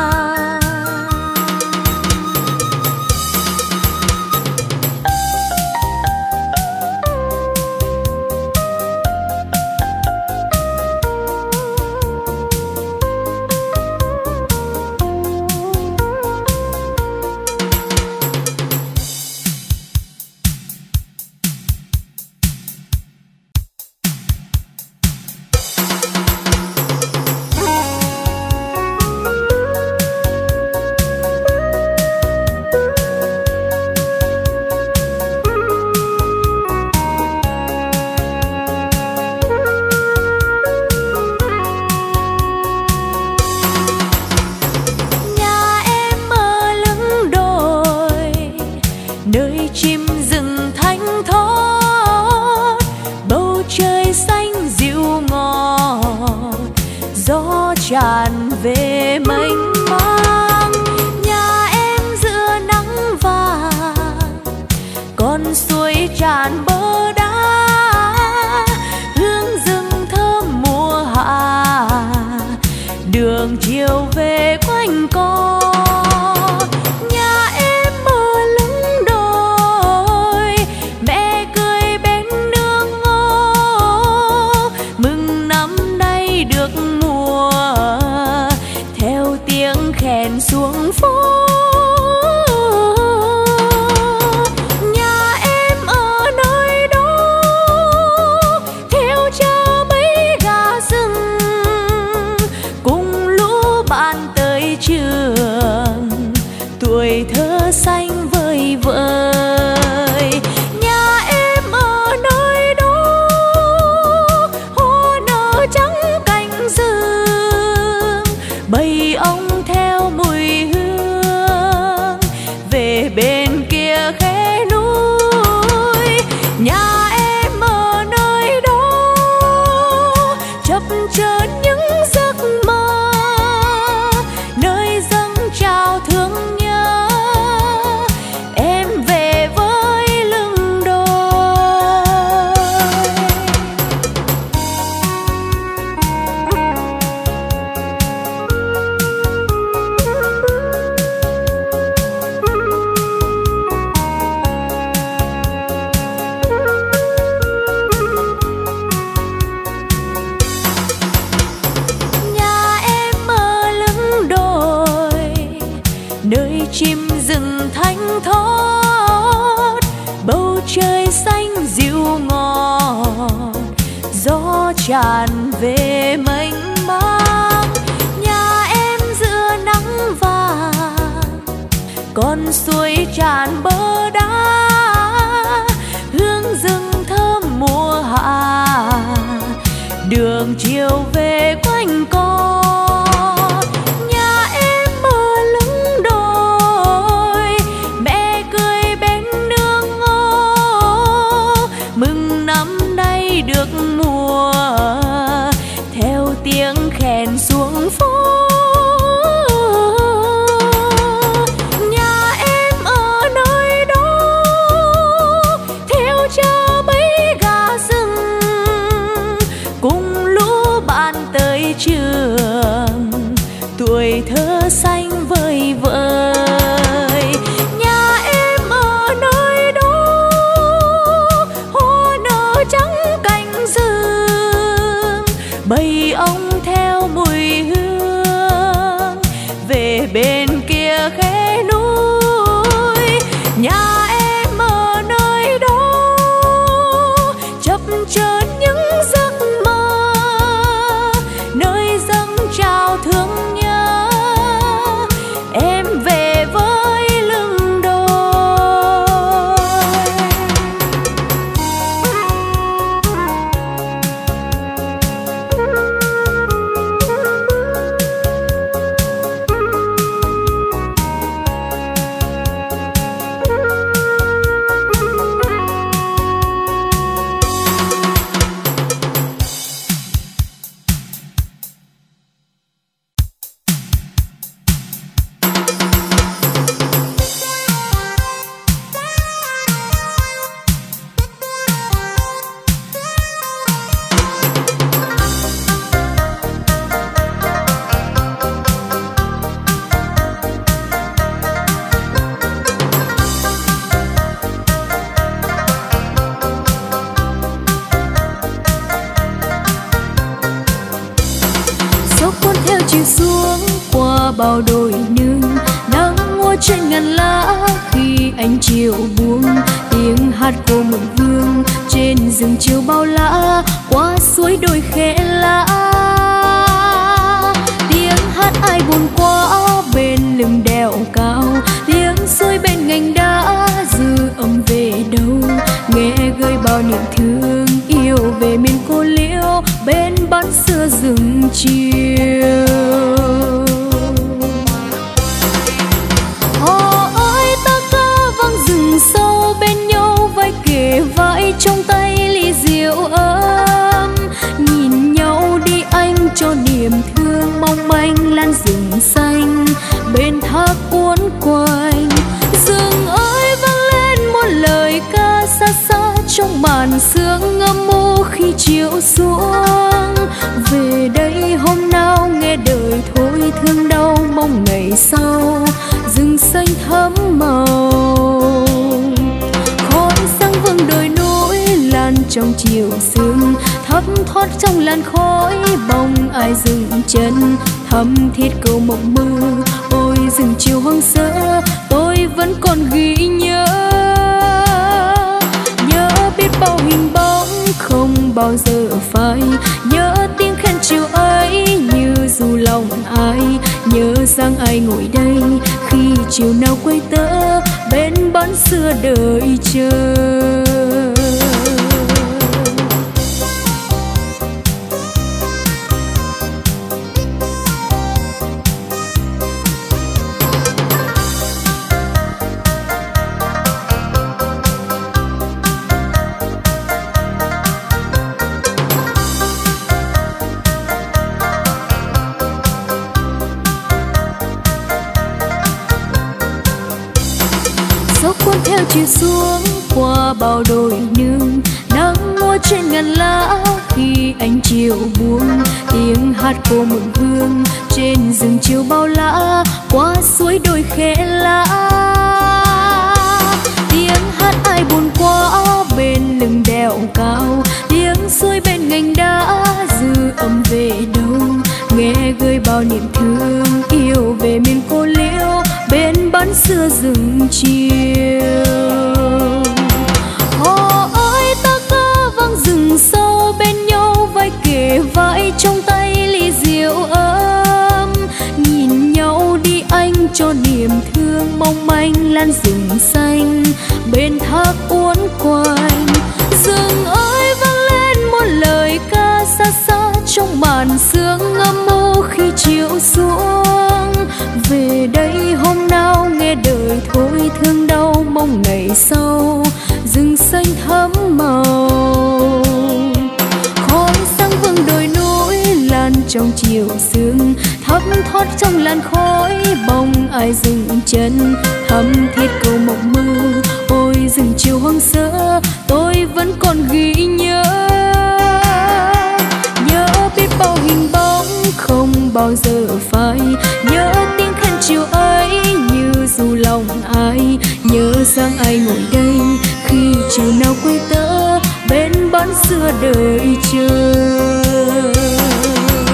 Nơi chim rừng thanh thót, bầu trời xanh dịu ngọt, gió tràn về mênh mang. Nhà em giữa nắng vàng, con suối tràn bờ đá, hương rừng thơm mùa hạ, đường chiều về quanh co. Khen xuống phố, nhà em ở nơi đó theo cha mấy gà rừng, cùng lũ bạn tới trường, tuổi thơ xanh vơi vợi. Nhà em ở nơi đó hoa nở trắng cánh rừng, bầy ông về bên kia khe núi. Nhà em ở nơi đó chập chờn những giấc mơ, nơi dâng trào thương nhớ, em về với lưng đồi. Nơi chim rừng thanh thót, bầu trời xanh dịu ngọt, gió tràn về mênh mang. Nhà em giữa nắng vàng, con suối tràn bờ đá, hương rừng thơm mùa hạ, đường chiều về quanh co. Được mùa theo tiếng khen xuống phố, nhà em ở nơi đó đuôi ông theo mùi hương về bên kia khe núi. Nhà em ở nơi đó chập chờn những giấc mơ, nơi dâng trào thương nhớ em về với lưng đồi. Chiều xuống qua bao đồi nương, nắng mua trên ngàn lá khi anh chiều buông. Tiếng hát của một vương trên rừng chiều bao lá, qua suối đồi khẽ lá. Tiếng hát ai buồn quá bên lưng đèo cao, tiếng suối bên ngành đá dư âm về đâu. Nghe gợi bao niềm thương yêu về miền cô liễu bên bắn xưa rừng chiều. Sâu bên nhau vai kề vai, trong tay ly rượu ấm. Nhìn nhau đi anh cho niềm thương mong manh lan rừng xanh bên thác cuốn quanh. Rừng ơi vang lên một lời ca xa xa trong màn sương ngâm mơ khi chiều xuống. Về đây hôm nào nghe đời thôi thương đau mong ngày sau rừng xanh thắm màu. Khói sang vương đồi núi lan trong chiều sương, thấp thoát trong làn khói bóng ai dừng chân. Thắm thiết câu mộng mơ ôi rừng chiều hoang sơ, tôi vẫn còn ghi nhớ. Nhớ biết bao hình bóng không bao giờ phai, nhớ tiếng khen chiều ấy như dù lòng ai. Nhớ rằng ai ngồi đây khi chiều nào quay tớ bên bón xưa đợi chờ. Theo chiều xuống qua bao đồi nương, nắng mua trên ngàn lá khi anh chiều buông. Tiếng hát của một vương trên rừng chiều bao lá, qua suối đồi khẽ lá. Tiếng hát ai buồn quá bên lưng đèo cao, tiếng suối bên ngành đá dư âm về đâu. Nghe gợi bao niềm thương yêu về miền cô liễu bên bắn xưa rừng chiều. Họ ơi ta ca vang rừng sâu bên nhau vai kề vai, trong tay ly rượu ấm. Nhìn nhau đi anh cho niềm thương mong manh lan rừng xanh bên thác uốn quanh. Rừng ơi vang lên một lời ca xa xa trong màn sương ngâm mơ khi chiều xuống. Về đây hôm nào nghe đời thôi thương đau mong ngày sau rừng xanh thắm màu. Khói sang vương đồi núi lan trong chiều sương, thấp thoát trong làn khói bóng ai dừng chân. Thắm thiết câu mộng mơ ôi rừng chiều hoang sơ, tôi vẫn còn ghi nhớ. Nhớ biết bao hình bóng không bao giờ phai, nhớ tiếng khen chiều ấy như dù lòng ai. Nhớ rằng ai ngồi đây khi chiều nào quay tớ bên bón xưa đợi chờ.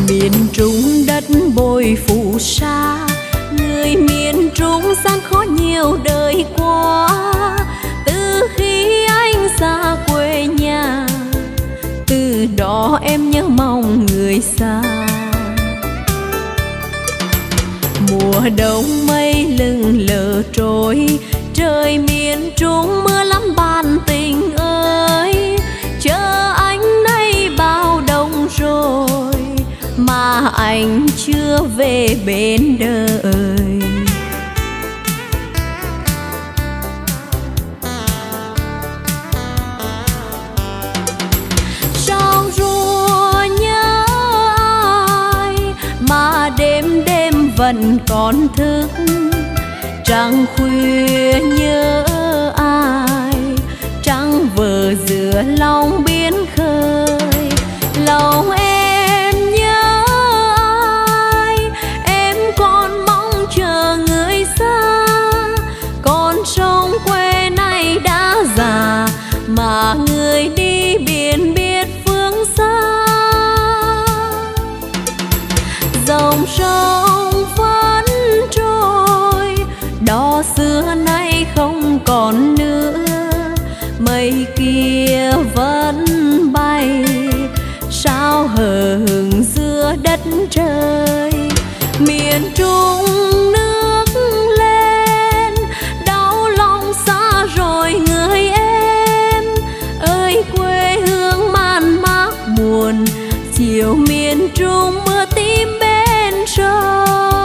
Miền Trung đất bồi phù sa, người miền Trung gian khó nhiều đời qua. Từ khi anh xa quê nhà, từ đó em nhớ mong người xa. Mùa đông mây lững lờ trôi, trời miền Trung mưa lắm bạn tình ơi. Chờ anh nay bao đông rồi mà anh chưa về bên đời. Sao rùa nhớ ai mà đêm đêm vẫn còn thức, trăng khuya nhớ ai, trăng vờ giữa lòng biển khơi. Lòng em nhớ ai, em còn mong chờ người xa. Con sông quê này đã già mà người đi biển biết phương xa. Dòng sông vẫn trôi, đò xưa nay không còn nữa. Mây kia vẫn bay, sao hờ hững giữa đất trời. Miền Trung nước lên, đau lòng xa rồi người em ơi. Quê hương man mác buồn, chiều miền Trung mưa tím bên sông.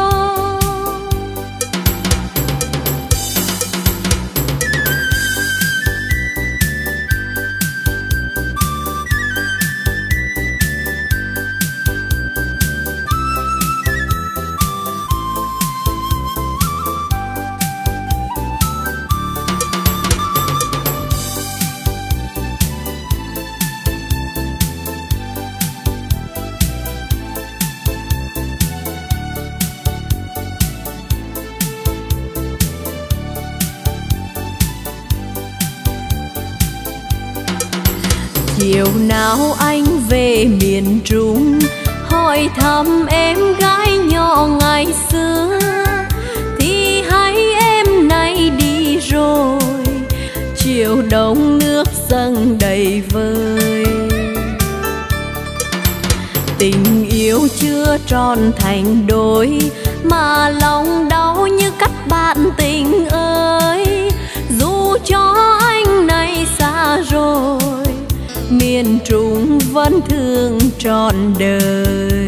Chiều nào anh về miền Trung, hỏi thăm em gái nhỏ ngày xưa, thì hay em nay đi rồi. Chiều đông nước dâng đầy vơi, tình yêu chưa tròn thành đôi, mà lòng đau như cắt bạn tình ơi. Dù cho anh nay xa rồi, miền Trung vẫn thương trọn đời.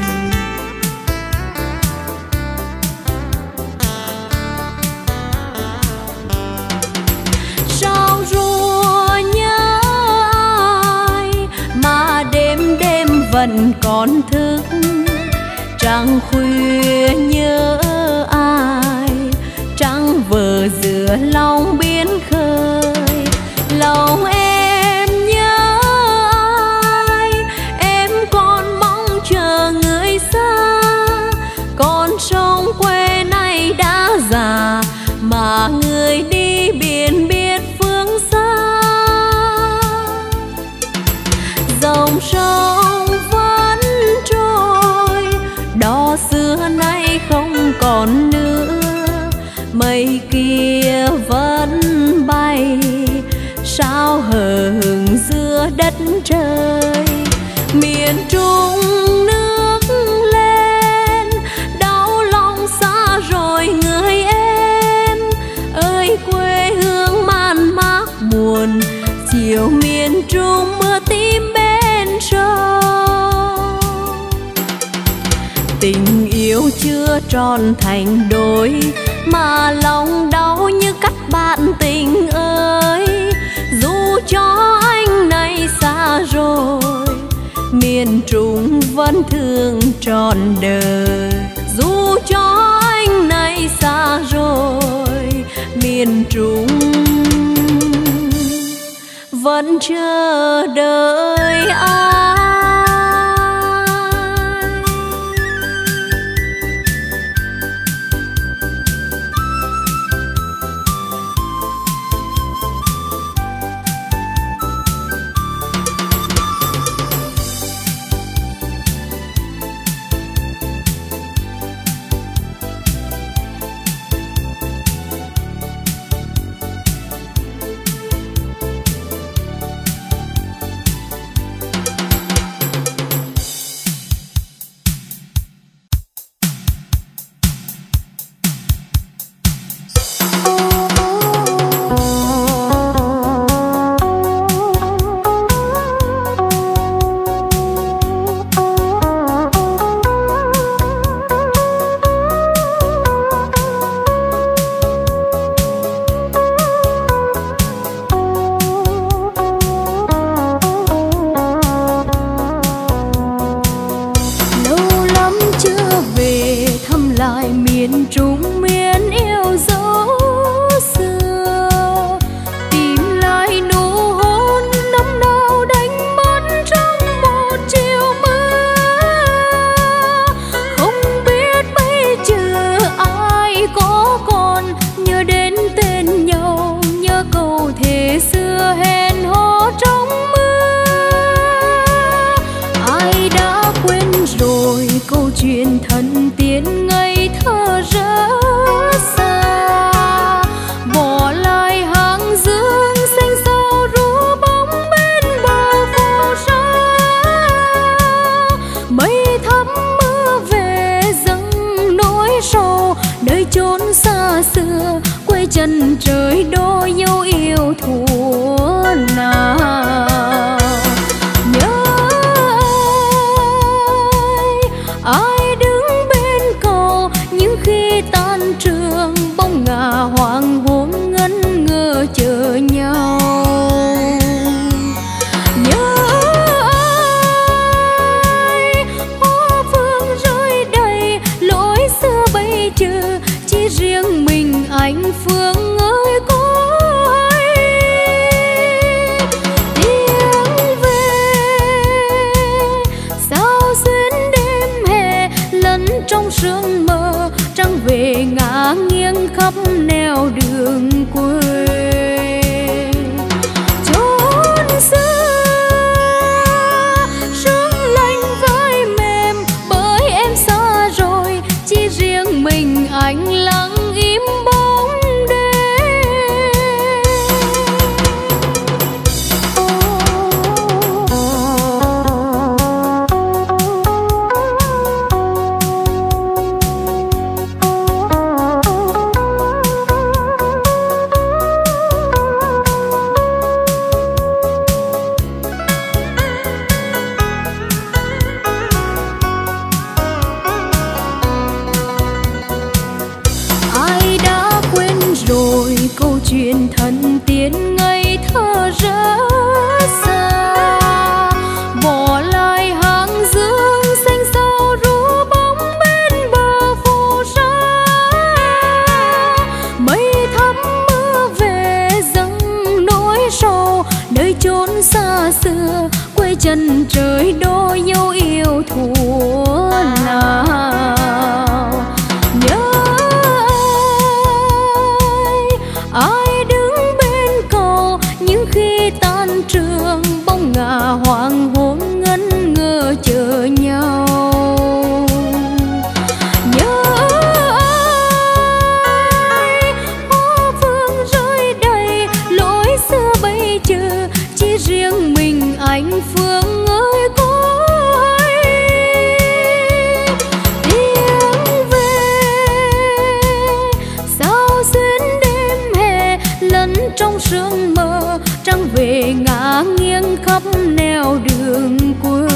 Sao rùa nhớ ai mà đêm đêm vẫn còn thức, trăng khuya nhớ ai, trăng vờ giữa lòng biển khơi. Lòng em nhớ ai, em còn mong chờ người xa. Con sông quê này đã già mà người đi biển biết phương xa. Dòng sông vẫn trôi, đò xưa nay không còn nữa. Mây kia vẫn bay, sao hờ hững giữa đất trời. Miền Trung nước lên, đau lòng xa rồi người em ơi. Quê hương man mác buồn, chiều miền Trung mưa tím bên sông. Tình yêu chưa tròn thành đôi, mà lòng đau như cắt bạn tình ơi. Dù cho anh nay xa rồi, miền Trung vẫn thương trọn đời. Dù cho anh nay xa rồi, miền Trung vẫn chờ đợi ai. chuyện thần tiên ngây thơ rất xa, bỏ lại hàng dương xanh sao ru bóng bên bờ phù sa. Mây thắm mưa về dâng nỗi sầu, nơi chốn xa xưa quê chân trời đôi dấu yêu thuở nào. Nhớ ai đứng bên cầu những khi tan trường, bóng ngả hoàng hôn ngân ngơ chờ nhau. Nhớ ai hoa phương rơi đầy lối xưa bây giờ, chỉ riêng mình anh Phương ơi có ai. Tiếng về sao xuyên đêm hè lẫn trong sương mờ, trăng về ngả nghiêng khắp nẻo đường quê. Chốn xưa sương lạnh vai mềm bởi em xa rồi, chỉ riêng mình anh lặng im bóng đêm. Ai đã quên rồi câu chuyện thần tiên ngây thơ rất xa, bỏ lại hàng dương xanh sao ru bóng bên bờ phù sa. Mây thắm mưa về dâng nỗi sầu, nơi chốn xa xưa quê chân trời đôi dấu yêu thuở nào. Nhớ ai đứng bên cầu những khi tan trường, bóng ngả hoàng hôn ngân ngơ chờ nhau. Nhớ ai hoa phương rơi đầy lối xưa bây giờ, chỉ riêng mình anh Phương ơi có ai. Tiếng về sao xuyên đêm hè lẫn trong sương mờ, trăng về ngả nghiêng khắp nẻo đường quê.